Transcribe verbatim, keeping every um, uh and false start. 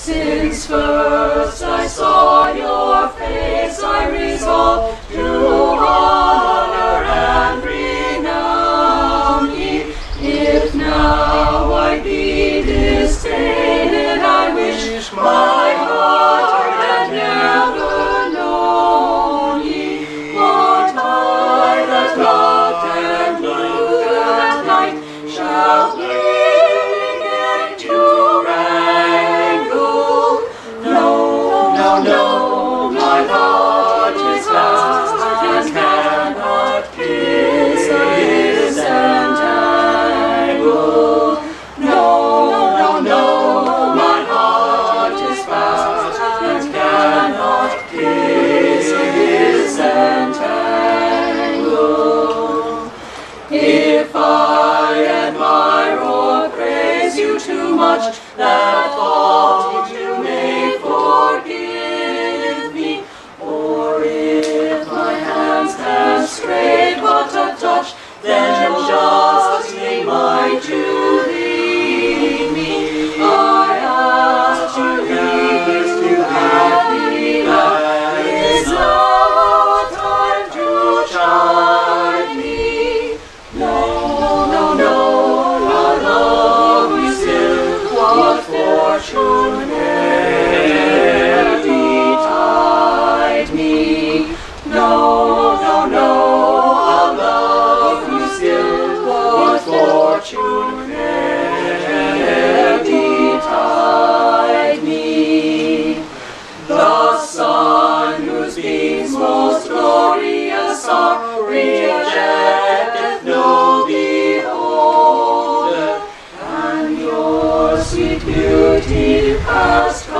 Since first I saw your face, I resolved to honor and renown ye. If now I be disdained, I wish my heart had never known ye. But I that loved and knew that night shall bring it to wrangle. No, no, no, my heart is fast and cannot kiss his entangle. No, no, no, my heart is fast and cannot kiss his entangle. If I admire or praise you too much, that fault you may forgive me. Or if my hands have strayed but a touch, then justly might you lead me. I ask you please to have me that is not time to chide me. No, no, no, I love you still. What fortune e'er betide me. No, no, no, I'll love you still. What fortune e'er betide me. The sun whose beams most glorious are, rejecteth no beholder, and your sweet beauty past